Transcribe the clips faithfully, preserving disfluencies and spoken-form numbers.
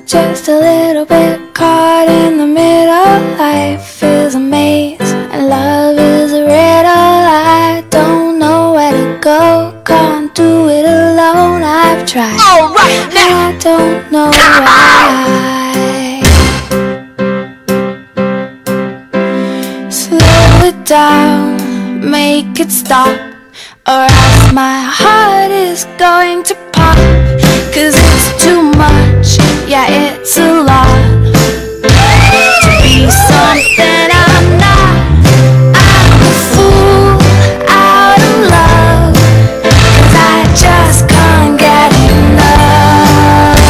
just a little bit caught in the middle. Life is a maze and love is a riddle. I don't know where to go, can't do it alone. I've tried, all right now. I don't know why. Slow it down, make it stop, or else my heart is going to pop. Cause it's too much, yeah, it's a lot to be something I'm not. I'm a fool out of love, cause I just can't get enough.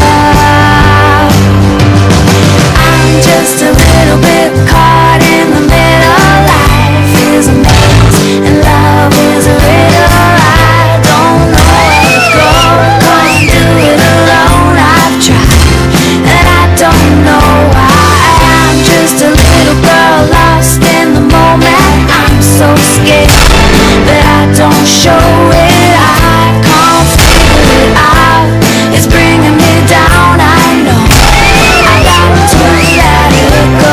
I'm just a little bit caught in the middle. Life is a maze and love is a riddle. I don't know where to go, can't do it alone. I've tried and I don't know why. I'm just a little girl lost in the moment. I'm so scared that I don't show it. I can't figure it out, it's bringing me down. I know I got to let it go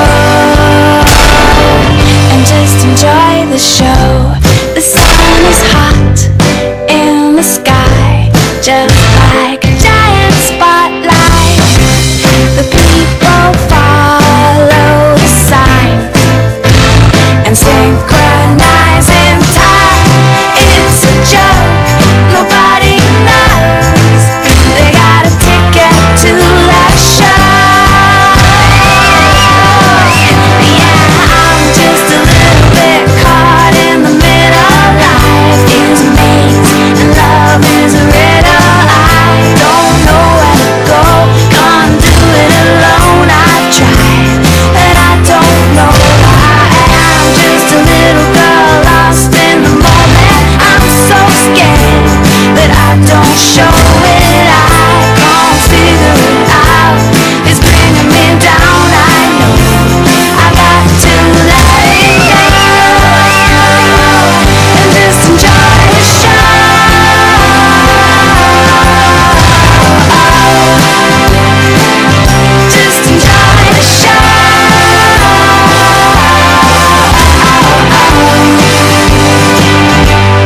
and just enjoy the show. The sun is hot in the sky, just like a giant spotlight. The people follow the sign and synchronize in time. It's a joke, nobody knows. They got a ticket to that show. Yeah, I'm just a little bit caught in the middle. Life is a maze and love is a riddle. I don't know where to go, can't do it alone. I've tried and I don't know why. I'm just a little girl lost in the moment. I'm so scared that I don't show it. I can't figure it out, it's bringing me down. I know I got to let it go and just enjoy the show. Just enjoy the show.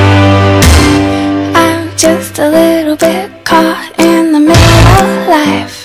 I'm just a little bit caught in the middle. Life